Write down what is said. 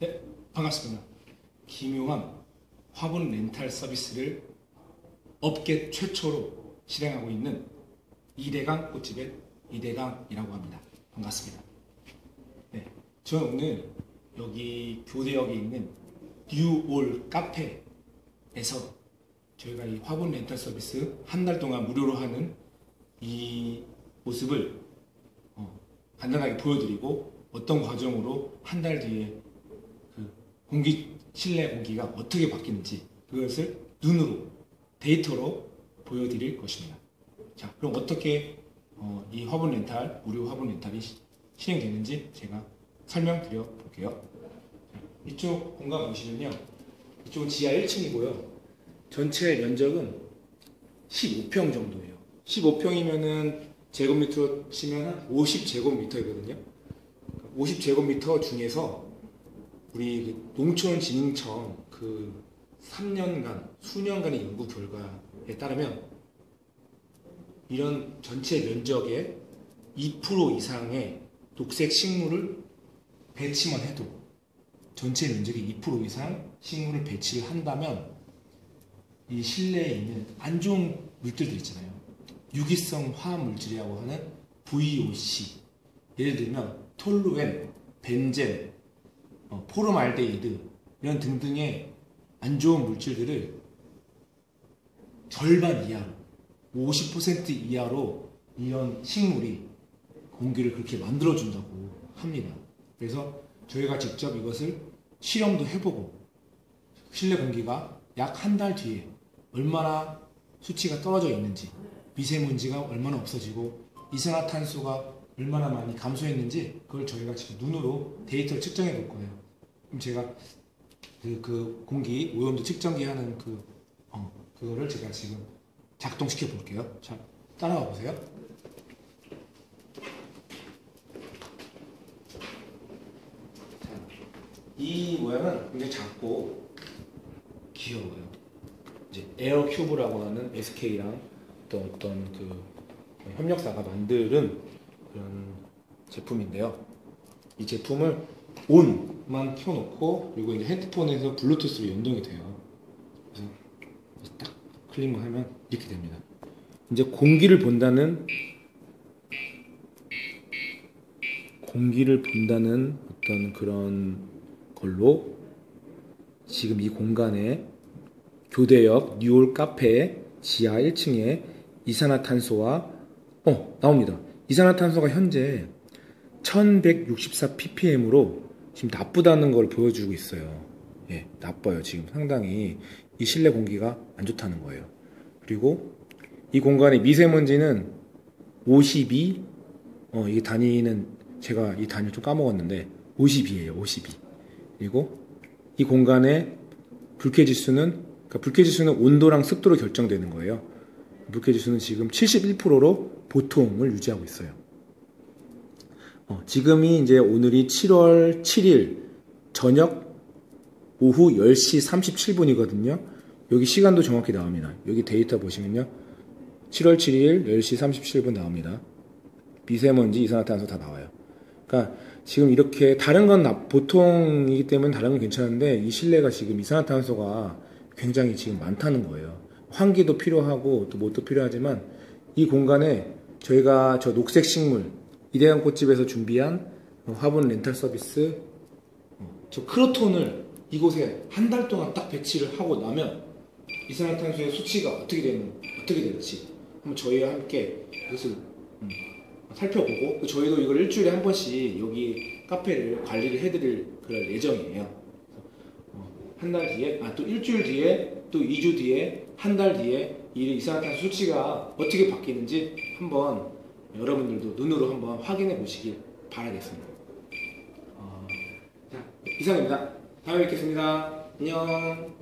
네, 반갑습니다. 기묘한 화분 렌탈 서비스를 업계 최초로 실행하고 있는 이대강 꽃집의 이대강이라고 합니다. 반갑습니다. 네, 저는 오늘 여기 교대역에 있는 뉴올 카페에서 저희가 이 화분 렌탈 서비스 한 달 동안 무료로 하는 이 모습을 간단하게 보여드리고 어떤 과정으로 한 달 뒤에 실내 공기가 어떻게 바뀌는지 그것을 눈으로 데이터로 보여드릴 것입니다. 자, 그럼 어떻게 이 화분 렌탈, 무료 화분 렌탈이 실행되는지 제가 설명드려 볼게요. 이쪽 공간 보시면요, 이쪽은 지하 1층이고요. 전체 면적은 15평 정도예요. 15평이면은 제곱미터 치면 50제곱미터이거든요. 50제곱미터 중에서 우리 농촌진흥청 그 3년간, 수년간의 연구 결과에 따르면 이런 전체 면적의 2% 이상의 녹색 식물을 배치만 해도, 전체 면적의 2% 이상 식물을 배치를 한다면 이 실내에 있는 안 좋은 물질들 있잖아요. 유기성 화합물질이라고 하는 VOC, 예를 들면 톨루엔, 벤젠, 포름알데히드 이런 등등의 안 좋은 물질들을 절반 이하로, 50% 이하로 이런 식물이 공기를 그렇게 만들어준다고 합니다. 그래서 저희가 직접 이것을 실험도 해보고 실내 공기가 약 한 달 뒤에 얼마나 수치가 떨어져 있는지, 미세먼지가 얼마나 없어지고 이산화탄소가 얼마나 많이 감소했는지 그걸 저희가 지금 눈으로 데이터를 측정해 볼 거예요. 그럼 제가 그 공기 오염도 측정기 하는 그거를 제가 지금 작동시켜 볼게요. 자, 따라와 보세요. 자, 이 모양은 굉장히 작고 귀여워요. 이제 에어 큐브라고 하는 SK랑 어떤 그 협력사가 만드는 그런 제품인데요. 이 제품을 온만 켜놓고, 그리고 이제 핸드폰에서 블루투스로 연동이 돼요. 그래서 딱 클릭만 하면 이렇게 됩니다. 이제 공기를 본다는 어떤 그런 걸로 지금 이 공간에 교대역 뉴올 카페 지하 1층에 이산화탄소와 나옵니다. 이산화탄소가 현재 1164 ppm으로 지금 나쁘다는 걸 보여주고 있어요. 예, 나빠요. 지금 상당히 이 실내 공기가 안 좋다는 거예요. 그리고 이 공간의 미세먼지는 52, 이게 단위는 제가 이 단위를 좀 까먹었는데 52예요. 52. 그리고 이 공간의 불쾌지수는, 그러니까 불쾌지수는 온도랑 습도로 결정되는 거예요. 불쾌지수는 지금 71%로 보통을 유지하고 있어요. 지금이 이제 오늘이 7월 7일 저녁 오후 10시 37분이거든요. 여기 시간도 정확히 나옵니다. 여기 데이터 보시면요. 7월 7일 10시 37분 나옵니다. 미세먼지, 이산화탄소 다 나와요. 그러니까 지금 이렇게 다른 건 보통이기 때문에 다른 건 괜찮은데 이 실내가 지금 이산화탄소가 굉장히 지금 많다는 거예요. 환기도 필요하고 또 뭣도 필요하지만 이 공간에 저희가 저 녹색 식물 이대강 꽃집에서 준비한 화분 렌탈 서비스, 저 크로톤을 이곳에 한 달 동안 딱 배치를 하고 나면 이산화탄소의 수치가 어떻게 될지 한번 저희와 함께 이것을 살펴보고, 저희도 이걸 일주일에 한 번씩 여기 카페를 관리를 해드릴 그럴 예정이에요. 한 달 뒤에, 또 일주일 뒤에, 또 2주 뒤에, 한 달 뒤에 이 이산화탄소 수치가 어떻게 바뀌는지 한번 여러분들도 눈으로 한번 확인해 보시길 바라겠습니다. 자, 이상입니다. 다음에 뵙겠습니다. 안녕.